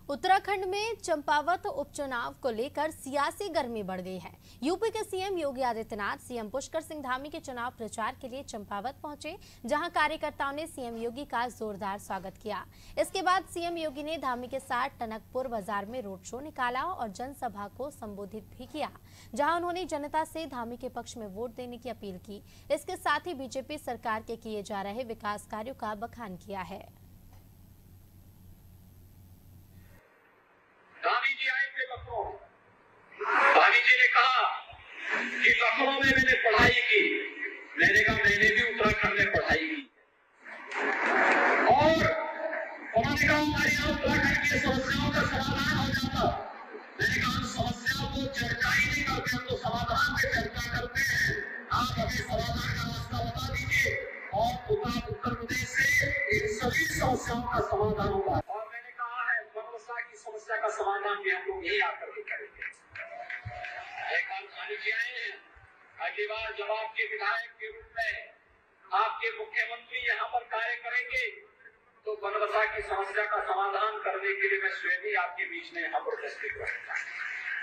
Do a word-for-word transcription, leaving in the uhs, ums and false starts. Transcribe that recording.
उत्तराखंड में चंपावत उपचुनाव को लेकर सियासी गर्मी बढ़ गई है। यूपी के सीएम योगी आदित्यनाथ सीएम पुष्कर सिंह धामी के चुनाव प्रचार के लिए चंपावत पहुंचे, जहां कार्यकर्ताओं ने सीएम योगी का जोरदार स्वागत किया। इसके बाद सीएम योगी ने धामी के साथ टनकपुर बाजार में रोड शो निकाला और जनसभा को संबोधित भी किया, जहां उन्होंने जनता से धामी के पक्ष में वोट देने की अपील की। इसके साथ ही बीजेपी सरकार के किए जा रहे विकास कार्यों का बखान किया है। धामी जी आए थे लखनऊ। धामी जी ने कहा कि लखनऊ में मैंने पढ़ाई की। मैंने कहा मैंने भी उत्तराखंड में पढ़ाई की और उन्होंने कहा हमारे यहाँ उत्तराखंड की समस्याओं का समाधान हो जाता। मैंने कहा हम समस्याओं को चर्चा ही नहीं करते, हम तो समाधान पे चर्चा करते हैं। आप हमें समाधान का रास्ता बता दीजिए और उत्तर प्रदेश से इन सभी समस्याओं का समाधान होगा। की समस्या का समाधान भी हम लोग यही आकर के करेंगे। एक बार धामी जी आए हैं, अगली बार जब आपके विधायक के रूप में आपके मुख्यमंत्री यहाँ पर कार्य करेंगे तो बनबसा की समस्या का समाधान करने के लिए मैं स्वयं ही आपके बीच में यहाँ पर उपस्थित रहूंगा।